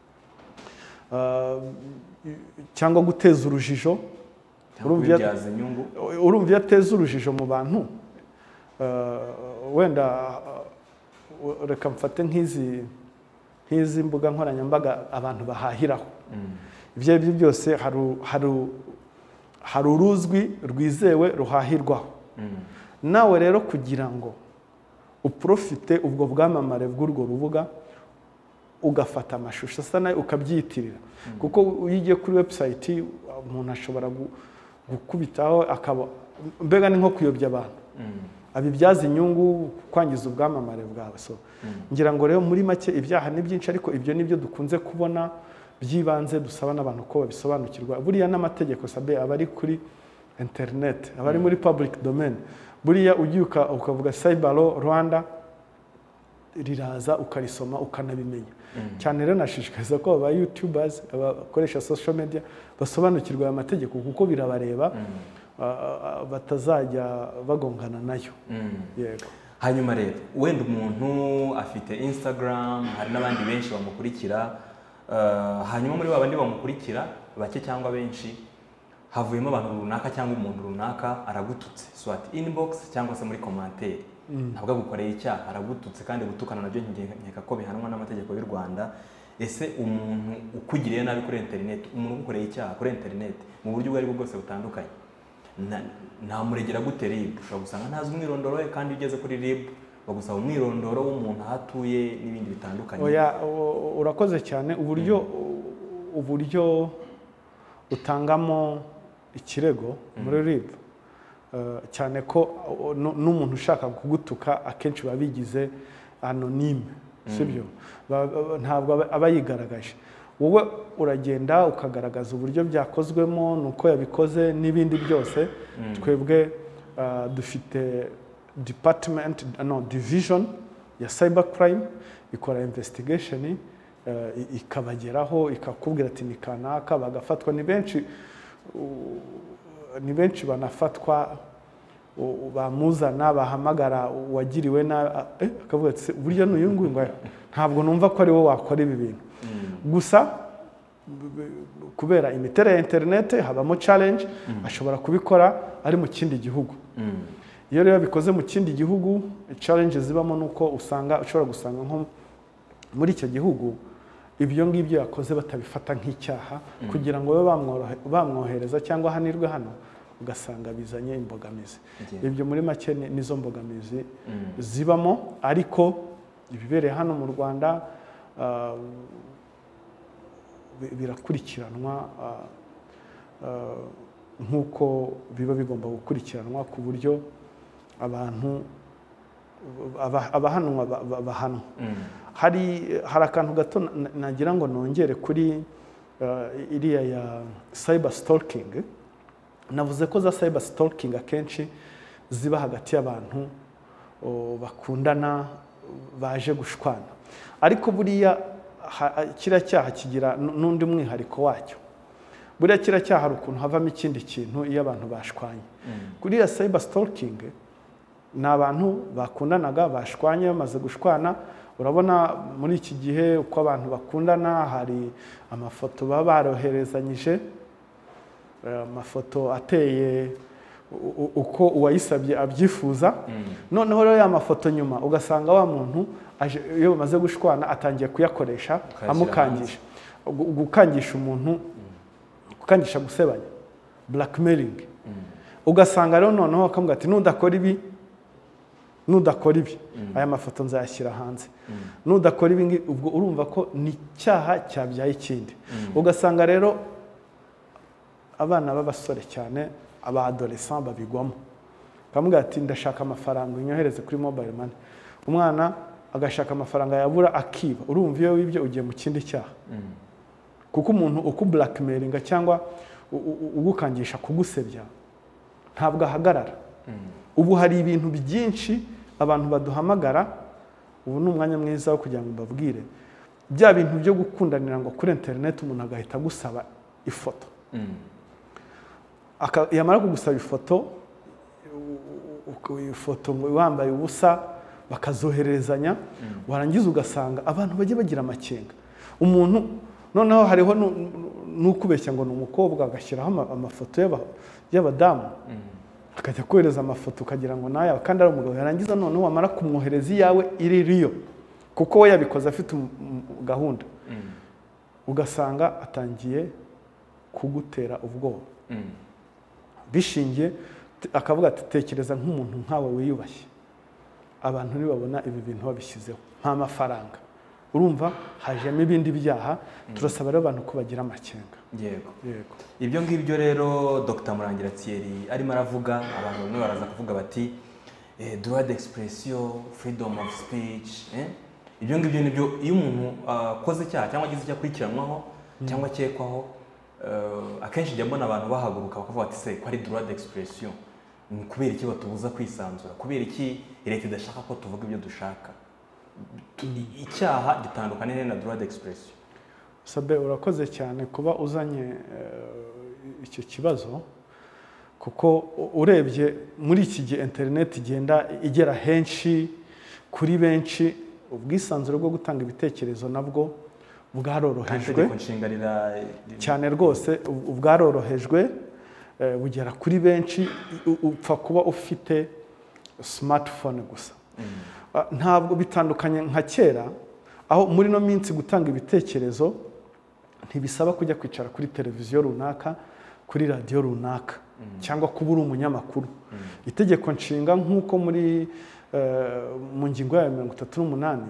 cyangwa guteza urujijo. Urumva iyo ateza urujijo mu bantu, wenda reka mfate nk'izi nk'izi mbuga nkoranyambaga abantu bahahiraho ibyo ari byo byose hari uruzwi rwizewe ruhahirwaho nawe rero kugira ngo uprofite ubwo bwamamare bw'urwo rubuga ugafata amashusho asa nayo ukabyitirira kuko iyo ugiye kuri website umuntu ashobora gukubitaho akaba mbega ni nko kuyobya abantu abibyaza inyungu kwangiza ubwamamare bwawe so ngira ngo rero muri make ibyaha ni byinshi ariko ibyo nibyo dukunze kubona byibanze dusaba n'abantu ko babisobanukirwa buriya n'amategeko sabe abari kuri internet abari muri public domain buriya ugiye ukavuga cyber law Rwanda riraza ukarisoma ukanabimenya cyane rero nashishikariza ko aba YouTubers abakoresha social media basobanukirwa aya mategeko kuko birabareba batazajya bagongana nayo yego hanyuma rero wenda umuntu afite Instagram hari n'abandi benshi bamukurikira hanyuma muri babandi bamukurikira bake cyangwa benshi havuyemo abantu runaka cyangwa umuntu runaka aragututse swat inbox cyangwa se muri commentaire ntabwo agukoreye icyaha aragututse kandi gutukana nabyo nkeka ko bihanwa n'amategeko y'u Rwanda ese umuntu ukugiriye nabi kuri internet umuntu ugukoreye icyaha kuri internet mu buryo bwari bwo bwose butandukanye nta muregera gute rib ushobora gusanga ntazi umwirondoro we kandi ugeze kuri rib bagusaba umwirondoro w'umuntu ahatuye n'ibindi bitandukanye oya urakoze cyane uburyo uburyo utangamo ikirego muri rib cyane ko n'umuntu ushaka kugutuka akenshi babigize anonyme sibyo ntabwo aba yigaragaje wowe uragenda ukagaragaza uburyo byakozwemo nuko yabikoze n'ibindi byose twebwe dufite department no division ya cyber crime ikora investigation ikabageraho ikakubwira ati ni kanaka bagafatwa ni benshi ni benshi banafatwa bamuzana bahamagara wagiriwe na akavuga ati burya n'uyu nguyu ngo ntabwo numva ko ari wowe wakora ibi bintu gusa kubera imiterere ya internet habamo challenge ashobora kubikora ari mu kindi gihugu iyo rero bikoze mu kindi gihugu challenge zibamo nuko usanga ushobora gusanga nko muri icyo gihugu ibyo ngibyo yakoze batabifata nk'icyaha kugira ngo babe bamwohereza cyangwa hanirwe hano ugasanga bizanye imbogamizi ibyo muri make nizo mbogamizi zibamo ariko ibibereye hano mu Rwanda birakurikiranwa nk'uko biba bigomba gukurikiranwa ku buryo abantu abahanwa bahanwa hari hari akantu gato nagira ngo nongere kuri iriya ya cyber stalking navuze ko za cyber stalking akenshi ziba hagati y'abantu bakundana baje gushwana ariko buriya kira cyaha kigira n'undi mwihariko wacyo buriya kira cyaha hari ukuntu havamo ikindi kintu iyo abantu bashwanye kuri ya cyber stalking ni abantu bakundanaga bashwanye bamaze gushwana urabona muri iki gihe uko abantu bakundana hari amafoto baba baroherezanyije amafoto ateye uko uwayisabye abyifuza noneho rero ya mafoto nyuma ugasanga wa muntu iyo bamaze gushwana atangiye kuyakoresha amukangisha gukangisha umuntu gukangisha gusebanya blackmailing ugasanga rero noneho akamubwira ati nudakora ibi nudakora ibi aya mafoto nzayashyira hanze nudakora ibi ubwo urumva ko ni icyaha cyabyaye ikindi ugasanga rero abana b'abasore cyane aba adolescent babigwamo kamubwira ati ndashaka amafaranga unyohereze kuri mobile money umwana agashaka amafaranga yabura akiba urumva iyo wibyo ugiye mu kindi cyaha kuko umuntu uku blackmailinga cyangwa ugukangisha kugusebya ntabwo ahagarara ubu hari ibintu byinshi abantu baduhamagara ubu ni umwanya mwiza wo kugira ngo mbabwire bya bintu byo gukundanira ngo kuri internet umuntu agahita gusaba ifoto yamara kugusaba ifoto ifoto ngo wambaye ubusa bakazoherezanya warangiza ugasanga abantu bajye bagira amakenga umuntu noneho hariho n'ukubeshya ngo ni umukobwa agashyiraho amafoto y'abadamu akajya kohereza amafoto ukagira ngo nayawe kandi ari umugabo yarangiza noneho wamara kumwohereza iyawe iri riyo kuko we yabikoze afite gahunda ugasanga atangiye kugutera ubwoba bishingiye akavuga ati tekereza nk'umuntu nkawe wiyubashye abantu nibabona ibi bintu babishyizeho nta mafaranga urumva hajemo ibindi byaha turasaba rero abantu ko bagira amakenga yego yego ibyo ngibyo rero Dr Murangira Thierry arimo aravuga abantu bamwe baraza kuvuga bati droit d'expression freedom of speech ibyo ngibyo nibyo iyo umuntu akoze icyaha cyangwa agize icyo akurikiranwaho cyangwa akekwaho akenshi njya mbona abantu bahaguruka bakavuga ati se ko ari droit d'expression ni kubera iki batubuza kwisanzura kubera iki leta idashaka ko tuvuga ibyo dushaka icyaha gitandukanye na droit d'expression. Sabe urakoze cyane kuba uzanye icyo kibazo kuko urebye muri iki gihe internet igenda igera henshi kuri benshi ubwisanzure bwo gutanga ibitekerezo nabwo bwarorohejwe cyane rwose ubwarorohejwe bugera kuri benshi upfa kuba ufite smartphone gusa ntabwo bitandukanye nka kera aho muri no minsi gutanga ibitekerezo ntibisaba kujya kwicara kuri televiziyo runaka kuri radio runaka cyangwa kuba uri umunyamakuru itegeko nshinga nk'uko muri mu ngingo ya mirongo itatu n'umunani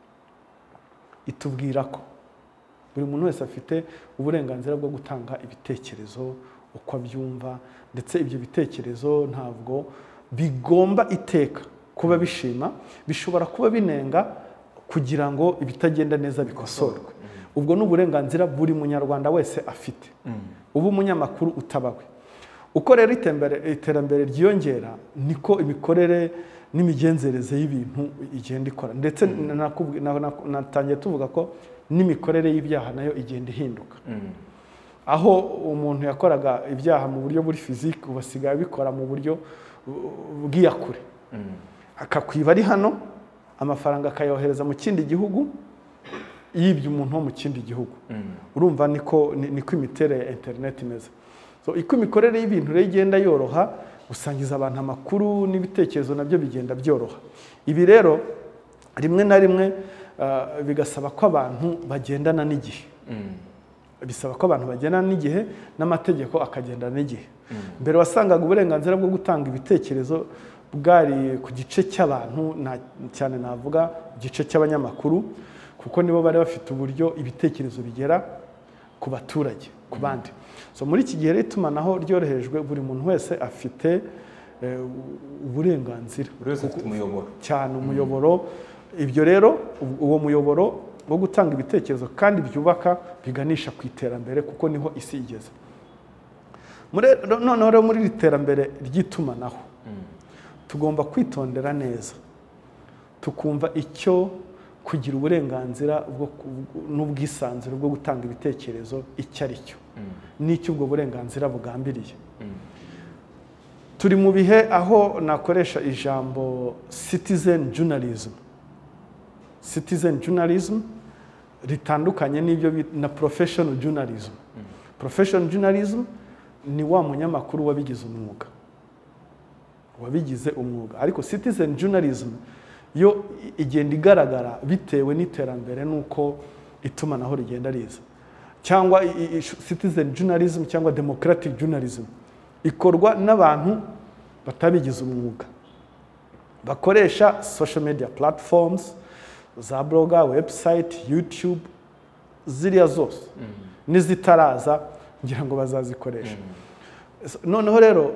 itubwira ko buri muntu wese afite uburenganzira bwo gutanga ibitekerezo uko abyumva ndetse ibyo bitekerezo ntabwo bigomba iteka kuba bishima bishobora kuba binenga kugira ngo ibitagenda neza bikosorwe ubwo n'uburenganzira buri munyarwanda wese afite ubu umunyamakuru utabawe uko rero iterambere ryiyongera niko imikorere n'imigenzereze y'ibintu igenda ikora ndetse natangiye tuvuga ko n'imikorere y'ibyaha nayo igenda ihinduka aho umuntu yakoraga ibyaha mu buryo buri fiziki ubasigaye abikora mu buryo bw'iyakure akakwiba ari hano amafaranga akayohereza mu kindi gihugu yibye umuntu wo mu kindi gihugu urumva niko niko imiterere ya internet imeze so iko imikorere y'ibintu rero igenda yoroha gusangiza abantu amakuru n'ibitekerezo nabyo bigenda byoroha ibi rero rimwe na rimwe bigasaba ko abantu bagendana n'igihe bisaba ko abantu bagendana n'igihe n'amategeko akagendana n'igihe mbere wasangaga uburenganzira bwo gutanga ibitekerezo bwari ku gice cy'abantu cyane navuga igice cy'abanyamakuru kuko nibo bari bafite uburyo ibitekerezo bigera ku baturage ku bandi so muri iki gihe itumanaho ryorohejwe buri muntu wese afite uburenganzira cyane umuyoboro ibyo rero uwo muyoboro wo gutanga ibitekerezo kandi byubaka biganisha ku iterambere kuko niho isi igeze noneho rero muri iri terambere ry'itumanaho tugomba kwitondera neza tukumva icyo kugira uburenganzira n'ubwisanzure bwo gutanga ibitekerezo icyo ari cyo n'icyo ubwo burenganzira bugambiriye turi mu bihe aho nakoresha ijambo citizen journalism citizen journalism ritandukanye n'ibyo na professional journalism professional journalism ni wa munyamakuru wabigize umwuga wabigize umwuga ariko citizen journalism yo igenda igaragara bitewe n'iterambere nuko itumanaho rigenda riza cyangwa citizen journalism cyangwa democratic journalism ikorwa n'abantu batabigize umwuga bakoresha social media platforms za bloga website YouTube ziriya zose n'izitaraza ngira ngo bazazikoresha noneho rero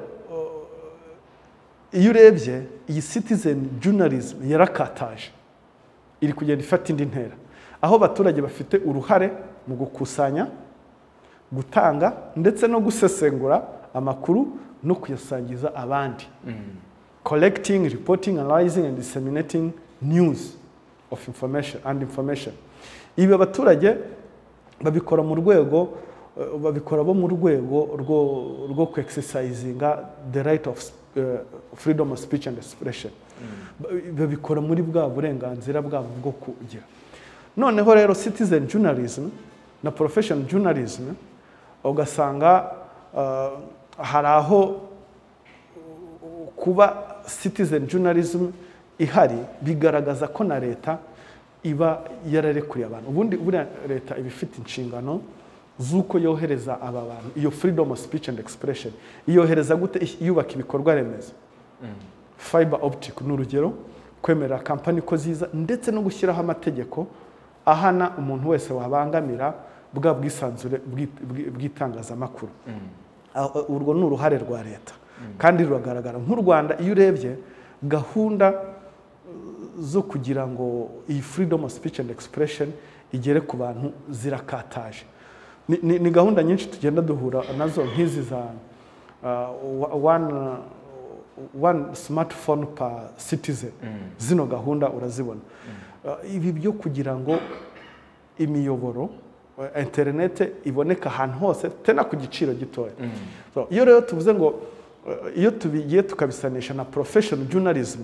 iyo urebye iyi citizen journalism yarakataje iri kugenda ifata indi ntera aho abaturage bafite uruhare mu gukusanya gutanga ndetse no gusesengura amakuru no kuyasangiza abandi collecting reporting analyzing and disseminating news of information and information ibi abaturage babikora mu rwego babikora bo mu rwego rwo rwo ku exercisinga the right of uh, freedom of speech and expression babikora muri bwa burenganzira bwabo bwo kugira noneho rero citizen journalism na professional journalism ugasanga uh, hari aho kuba citizen journalism ihari bigaragaza ko na leta iba yararekuriye abantu. Ubundi buriya leta iba ifite inshingano z'uko yohereza aba bantu iyo freedom of speech and expression iyohereza gute yubaka ibikorwa remezo. Fiber optic ni urugero, kwemera kampani ko ziza ndetse no gushyiraho amategeko ahana umuntu wese wabangamira bwa bwisanzure bw'itangazamakuru. Urwo ni uruhare rwa leta kandi ruragaragara. Nk'u Rwanda iyo urebye gahunda zo kugira ngo iyi freedom of speech and expression igere ku bantu zirakataje. Ni, ni gahunda nyinshi tugenda duhura nazo nk'izi za uh, one, uh, one smartphone per citizen. Mm. Zino gahunda urazibona. Mm. Uh, ibi byo kugira ngo imiyoboro uh, internet iboneka ahantu hose tena ku giciro gitoya. Mm. So, iyo rero tuvuze ngo uh, iyo tubigiye tukabisanisha na professional journalism,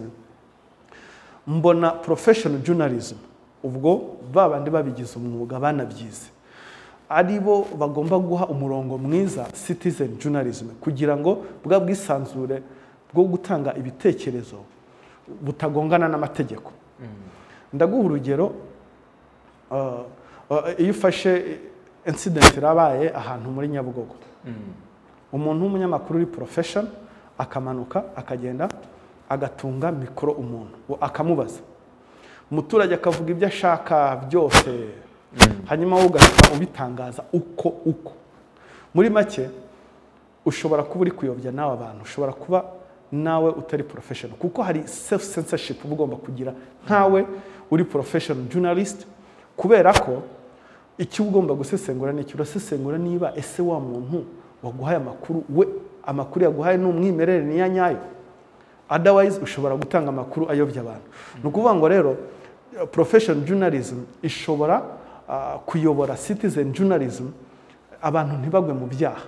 mbona professional journalism ubwo babandi babigize umwuga banabyize aribo bagomba guha umurongo mwiza citizen journalism kugira ngo bwa bwisanzure bwo gutanga ibitekerezo butagongana n'amategeko. Mm. Ndaguha urugero, uh, uh, iyo ufashe incident rabaye ahantu muri Nyabugogo. Mm. Umuntu w'umunyamakuru uri profession akamanuka akagenda agatunga mikoro umuntu akamubaza, umuturage akavuga ibyo ashaka byose. Mm. Hanyuma ugahita ubitangaza uko uko. Muri make ushobora kuba uri kuyobya nawe abantu, ushobora kuba nawe utari professional kuko hari self censorship ugomba kugira nkawe uri professional journalist, kubera ko icyo ugomba gusesengura ni cyo urasesengura niba ese wa muntu waguhaye amakuru we amakuru yaguhaye n'umwimerere ni ya nyayo. Otherwise ushobora gutanga amakuru ayobya abantu. Mm. Nukuvuga ngo rero professional journalism ishobora uh, kuyobora citizen journalism abantu ntibagwe mu byaha.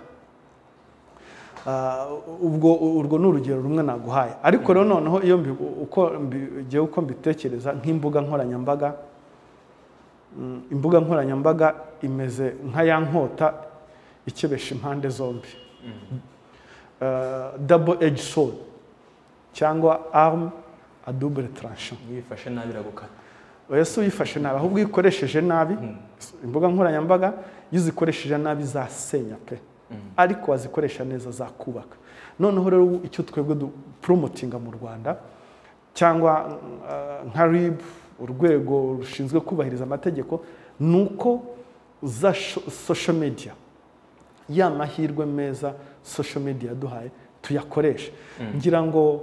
Uh, ubwo urwo n'urugero rumwe naguhaye. Ariko rero noneho iyo uko mbigiye uko mbitekereza nk'imbuga nkoranyambaga, mm, imbuga nkoranyambaga imeze nka ya nkota ikebesha impande zombi. Mm. Uh, double edged sword cyangwa arme à double tranchant. Yifashe nabi iragukata. Yesu yifashe nabi ahubwo ikoresheje nabi. Mm. Imbuga nkoranyambaga yuzikoresheje nabi zasenya pe. Mm. Ariko wazikoresha neza zakubaka. Noneho rero icyo twebwe du promotinga mu Rwanda cyangwa uh, nka R I B urwego rushinzwe kubahiriza amategeko nuko za social media ya mahirwe meza social media duhaye tuyakoresha. Mm. Ngira ngo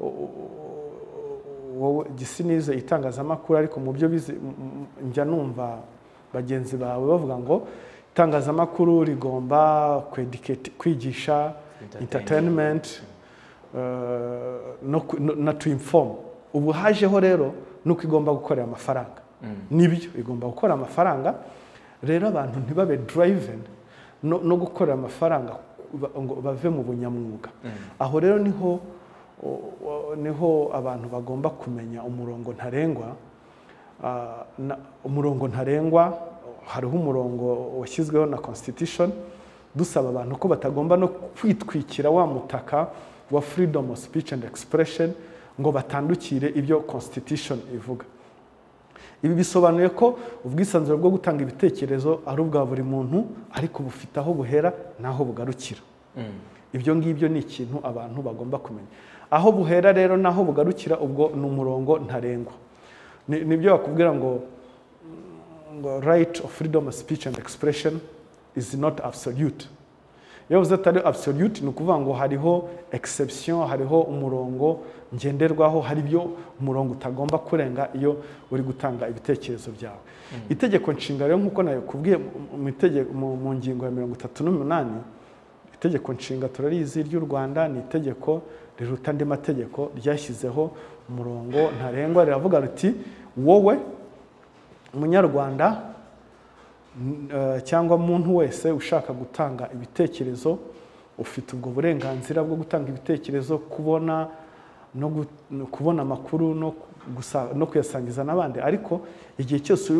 wowe gisinize itangazamakuru ariko mu byo bizi njya numva bagenzi bawe bavuga ngo itangazamakuru rigomba kwedicate kwigisha entertainment uh, no, no, na to inform. Ubu hajeho rero nuko igomba gukorera amafaranga. Mm. Nibyo igomba gukora amafaranga rero abantu ntibabe driven no, no gukorera amafaranga ngo bave mu bunyamwuga. Mm. Aho rero niho niho abantu bagomba kumenya umurongo ntarengwa. Uh, umurongo ntarengwa hariho umurongo washyizweho na constitution dusaba abantu ko batagomba no kwitwikira wa mutaka wa freedom of speech and expression ngo batandukire ibyo constitution ivuga. Ibi bisobanuye ko ubwisanzure bwo gutanga ibitekerezo ari ubwa buri muntu ariko bufite aho buhera naho bugarukira. Mm. Ibyo ngibyo ni ikintu abantu bagomba kumenya. Aho buhera rero naho bugarukira ubwo ni umurongo ntarengwa. Nibyo bakubwira ngo ngo right of freedom of speech and expression is not absolute. Iyo uvuze atari absolute ni ukuvuga ngo hariho exception, hariho umurongo ngenderwaho, hari byo umurongo utagomba kurenga iyo uri gutanga ibitekerezo byawe. Mm. Itegeko nshinga rero nkuko nayo kubwiye mu itegeko mu ngingo ya mirongo itatu n'umunani, itegeko nshinga turarizi ry'u Rwanda ni itegeko riruta andi mategeko ryashyizeho umurongo ntarengwa. Riravuga riti wowe umunyarwanda uh, cyangwa umuntu wese ushaka gutanga ibitekerezo ufite ubwo burenganzira bwo gutanga ibitekerezo, kubona no kubona amakuru no gusa no kuyasangiza n'abandi. Ariko igihe cyose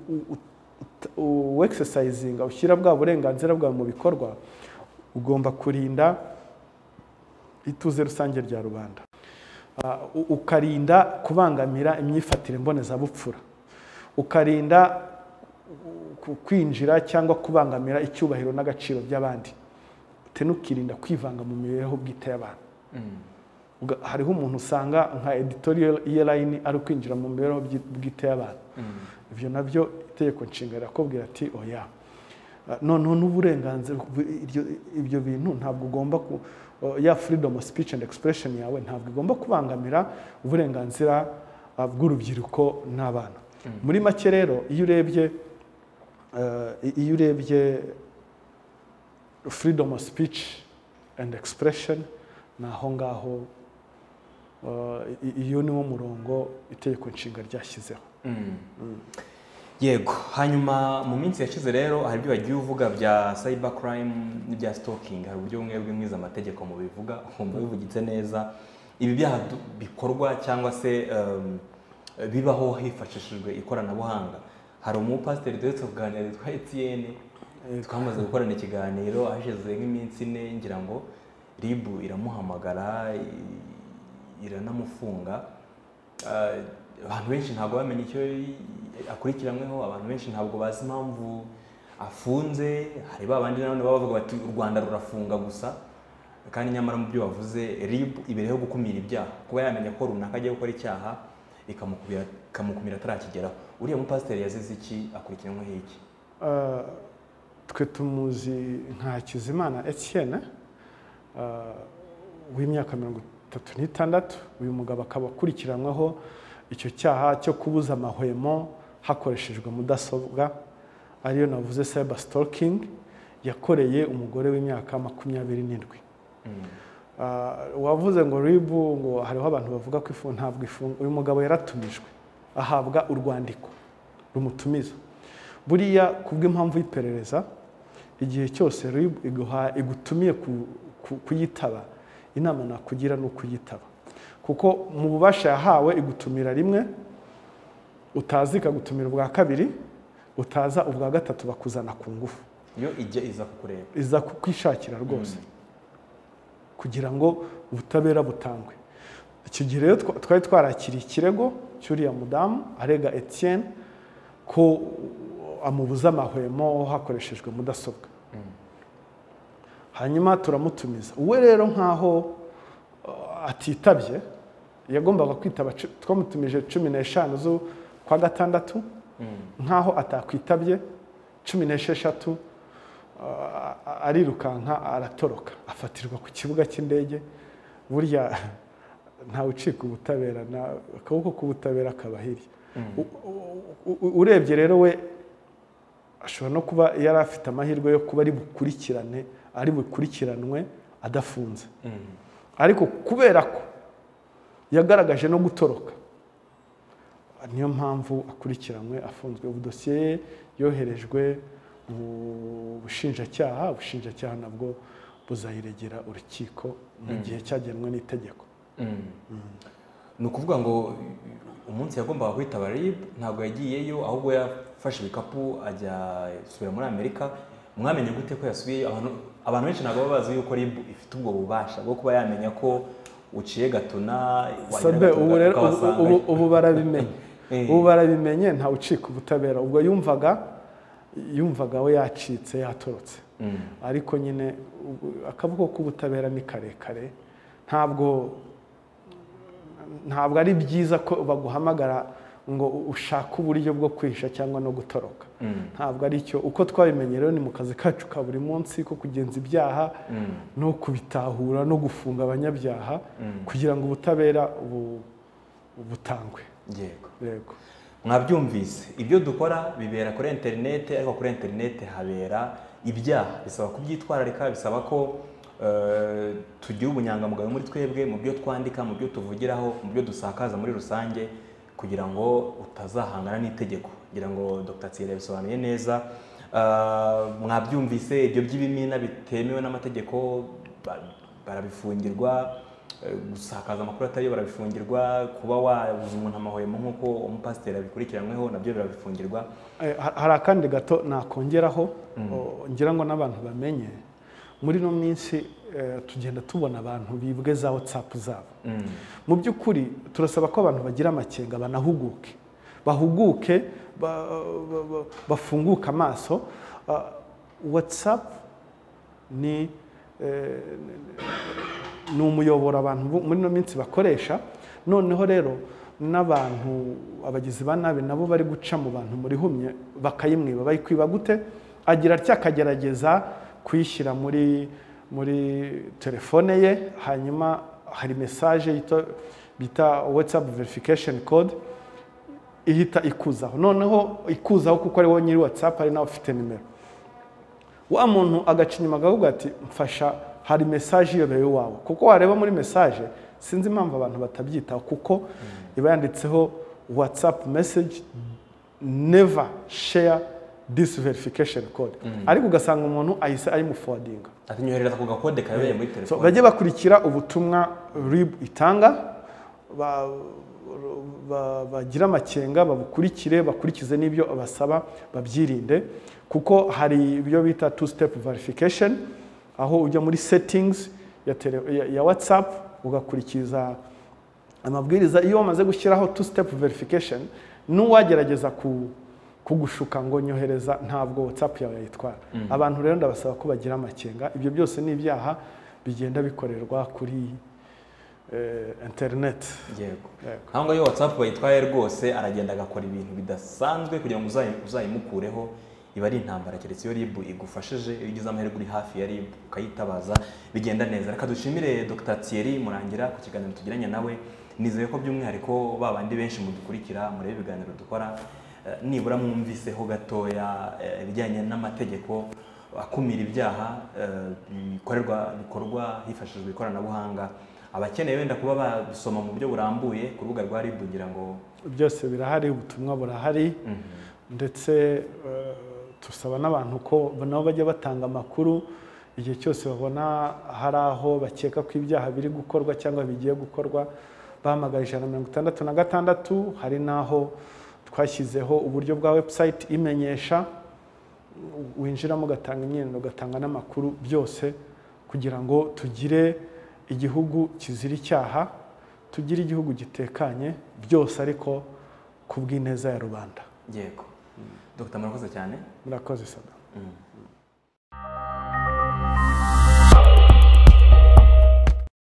u exercising ushyira bwa burenganzira bwa mu bikorwa ugomba kurinda ituze rusange rya rubanda. Uh, ukarinda kubangamira imyifatire mboneza bupfura. ukarinda kwinjira cyangwa kubangamira icyubahiro n'agaciro by'abandi, ukirinda kwivanga mu mibereho bwite y'abantu. Hariho umuntu usanga nka editorial line ari kwinjira mu mibereho bwite y'abantu. Ibyo nabyo itegeko nshinga rirakubwira ati oya, noneho n'uburenganzira ibyo bintu ntabwo ugomba ku ya freedom of speech and expression yawe ntabwo igomba kubangamira uburenganzira bw'urubyiruko n'abana. Muri make rero iyo urebye iyo urebye freedom of speech and expression naho ngaho iyo niwo murongo itegeko nshinga ryashyizeho. Yego, hanyuma mu minsi yashize rero hari ibyo bagiye uvuga bya cyber crime n'ibya stalking, hari uburyo bumwe bw'imwiza amategeko mu bivuga umva bivugitse neza. Ibi byaha bikorwa cyangwa se bibaho hifashishijwe ikoranabuhanga. Hari umupasiteri duherutse kuganira twa Etienne, twamaze gukorana ikiganiro hashize nk'iminsi ine ngira ngo Ribu iramuhamagara iranamufunga. Abantu benshi ntabwo bamenye icyo akurikiranweho, abantu benshi ntabwo bazi impamvu afunze. Hari babandi none bavuga bati u Rwanda rurafunga gusa, kandi nyamara mu byo bavuze Ribu ibereho gukumira ibyaha, kuba yamenya ko runaka agiye gukora icyaha ikamukubira kamukumira atarakigeraho. Uriya mupasiteri yazize iki, akurikiranweho iki? Twe tumuzi nka Kizimana Etienne w'imyaka mirongo itatu n'itandatu. Uyu mugabo akaba akurikiranweho icyo cyaha cyo kubuza amahwemo hakoreshejwe mudasobwa, ariyo navuze cyber stalking, yakoreye umugore w'imyaka makumyabiri n'indwi. Wavuze ngo Ribu ngo hariho abantu bavuga ko ifu ntabwo ifunga. Uyu mugabo yaratumijwe ahabwa urwandiko rumutumiza. Buriya kubw'impamvu y'iperereza igihe cyose Ribu iguha igutumiye kuyitaba, inama nakugira no kuyitaba, kuko mu bubasha yahawe igutumira rimwe, utazi ikagutumira ubwa kabiri, utaza ubwa gatatu bakuzana ku ngufu. Yo ijya iza kukureba, iza kukwishakira rwose kugira ngo ubutabera butangwe. Icyo gihe rero twari twarakiriye ikirego cy'uriya mudamu arega Etienne ko amubuza amahwemo hakoreshejwe mudasobwa. Hanyuma turamutumiza. Uwe rero nkaho atitabye, yagombaga kwitaba. Twamutumije cumi n'eshanu zo kwa gatandatu, nkaho atakwitabye cumi n'esheshatu arirukanka aratoroka, afatirwa ku kibuga cy'indege. Burya ntawe ucika ubutabera, akaboko k'ubutabera kaba hirya. Urebye rero we ashobora no kuba yari afite amahirwe yo kuba ari bukurikirane ari bukurikiranwe adafunze, ariko kubera ko yagaragaje no gutoroka niyo mpamvu akurikiranwe afunzwe. Ubu dosiye ye yoherejwe mu bushinjacyaha, ubushinjacyaha nabwo buzayiregera urukiko mu gihe cyagenwe n'itegeko. Ni ukuvuga ngo umunsi yagombaga kwitaba Ribu ntabwo yagiyeyo, ahubwo yafashe ibikapu ajya subira muri Amerika. Mwamenye gute ko yasubiye? Abantu benshi ntabwo baba bazi yuko Ribu ifite ubwo bubasha bwo kuba yamenya ko uciye gatuna. Ubu barabimenye, ubu barabimenye, ntawe ucika ubutabera. Ubwo yumvaga yumvaga we yacitse yatorotse, ariko nyine akaboko k'ubutabera ni karekare. Ntabwo ntabwo ari byiza ko baguhamagara ngo ushaka uburyo bwo kwisha cyangwa no gutoroka. Ntabwo ari cyo. Uko twabimenye rero ni mu kazi kacu ka buri munsi ko kugenza ibyaha no kubitahura no gufunga abanyabyaha kugira ngo ubutabera butangwe. Yego, yego. Mwabyumvise, ibyo dukora bibera kuri internet, ariko kuri internet habera ibyaha. Bisaba kubyitwararika, bisaba ko tugira ubunyangamugayo muri twebwe, mu byo twandika, mu byo tuvugiraho, mu byo dusakaza muri rusange, kugira ngo utazahangana n'itegeko. Kugira ngo Dr Thierry yabisobanuye neza. Mwabyumvise, ibyo by'ibimina bitemewe n'amategeko barabifungirwa, gusakaza amakuru atari barabifungirwa, kuba wabuza umuntu amahwemo nk'uko umupasiteri abikurikiranyweho nabyo barabifungirwa. Hari akandi gato nakongeraho ngira ngo n'abantu bamenye. Muri no minsi tugenda tubona abantu bibwe za WhatsApp zabo. Mu by'ukuri turasaba ko abantu bagira amakenga, banahuguke bahuguke bafunguka amaso. WhatsApp ni ni umuyoboro abantu muri ino minsi bakoresha, noneho rero n'abantu abagizi ba nabi nabo bari guca mu bantu muri humye bakayimwiba. Bayikwiba gute? Agira atya akagerageza kuyishyira muri muri telefone ye, hanyuma hari message bita WhatsApp verification code ihita ikuzaho, noneho ikuzaho kuko ari wowe nyiri WhatsApp, ari nawe ufite nimero. Wa muntu agaca inyuma akavuga ati mfasha, hari message iyobeye iwawe, kuko wareba muri message sinzi impamvu abantu batabyitaho, kuko iba yanditseho WhatsApp message never share this verification code, ariko ugasanga umuntu ahise ayimuforwardinga, atinyohereza ku gakode kayobeye muri telefone. Bajye bakurikira ubutumwa R I B itanga, bagira amakenga, babukurikire, bakurikize n'ibyo basaba, babyirinde, kuko hari ibyo bita two step verification, aho ujya muri settings ya, ya, ya WhatsApp ugakurikiza amabwiriza. Iyo wamaze gushyiraho two step verification, n'uwagerageza ku kugushuka ngo nyohereza, ntabwo WhatsApp yawe yitwara. Mm -hmm. Abantu rero ndabasaba ko bagira amakenga. Ibyo byose ni ibyaha bigenda bikorerwa kuri eh, internet. Yego. Hanga yo WhatsApp bayitwaye rwose, aragenda agakora ibintu bidasanzwe kugira ngo uzayimukureho. Iba ari intambara, keretse iyo R I B igufashije, iyo ugize amahirwe uri hafi ya R I B ukayitabaza, bigenda neza. Reka dushimire Doctor Thierry Murangira ku kiganiro tugiranye nawe. Nizeye ko by'umwihariko babandi benshi mudukurikira muri ibiganiro dukora nibura mwumviseho gatoya ibijyanye n'amategeko akumira ibyaha bikorerwa bikorwa hifashishijwe ikoranabuhanga. Abakeneye wenda kuba babisoma mu buryo burambuye ku rubuga rwa R I B kugira ngo byose birahari, ubutumwa burahari. Mm -hmm. Ndetse tusaba n'abantu ko nabo bajya batanga amakuru igihe cyose babona hari aho bakeka ko ibyaha biri gukorwa cyangwa bigiye gukorwa. Bahamagara ijana na mirongo itandatu na gatandatu. Hari naho twashyizeho uburyo bwa website imenyesha, winjiramo ugatanga imyirondoro, ugatanga n'amakuru, byose kugira ngo tugire igihugu kizira icyaha, tugire igihugu gitekanye, byose ariko kubw'ineza ya rubanda. Yego. Dr. Murakoze cyane. Murakoze sada. Mm.